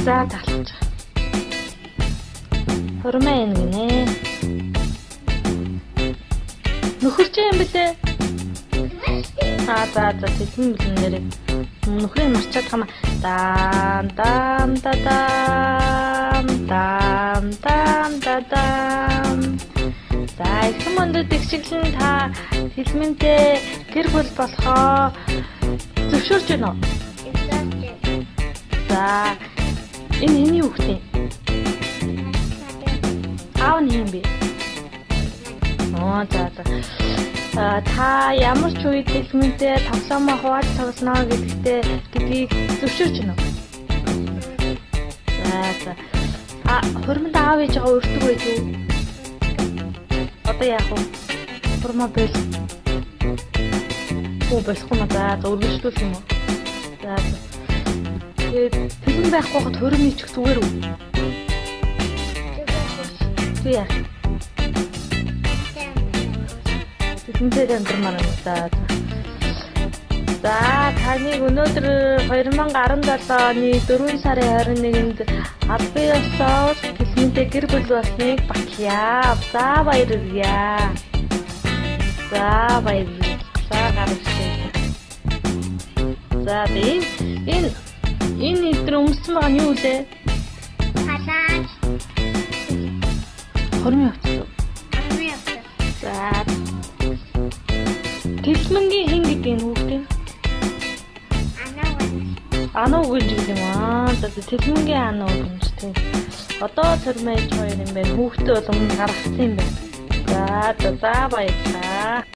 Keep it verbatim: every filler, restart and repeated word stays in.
За таглаж. Хормоо энэ гинэ. Нөхөрч юм бэлээ. Аа за за тэгэн билэн нэрээ. Нөхрийг марчаад хамаа. Даам даам даам даам даам даам. За их мөндөд игчглэн та хэлмэнтэй гэр бүл болохоо зөвшөөрч байна уу? За энэ хэний хүүхдээ? Аав нь юм бэ? Аа за за. А та ямар ч үед хэлмэнтэй тоглоомоо хувааж тоглосноо гэдэгтээ гэдгийг зөвшөөрч байна уу? За за. А хормонд аав ээжээ өртөг байж үү? Одоо яах вэ? Хормоо бэл. Оо болохгүй маа за өргөжлүүл юм уу? За за. Тэгээд тэгэн байхгүй хот хормын чих зүгээр үү? Тэг яах? Тэгэнтэй амтмаар юм за. За таныг өнөөдөр две тысячи десять оны дөрвөн сарын двадцать нэгнд албан ёсоор хэлмэнтэй гэр бүл болсныг батлая. За баярлалаа. За баярлалаа. За гарагтай. За энэ энэ энэ өдөр өмсөн байгаа нь юу вэ? Халааж. Хормын явцсан. Хормын явцсан. За Тэсмэнгийн хин гэдэг энэ хүүхдээ? Анаа. Анаа гэж юм аа. За Тэсмэнгийн анаа юм ч тийм. Одоо цэрмэж хоёр юм байна. Хүүхдээ бол өмнө гаргасан юм байна. За за баярлалаа.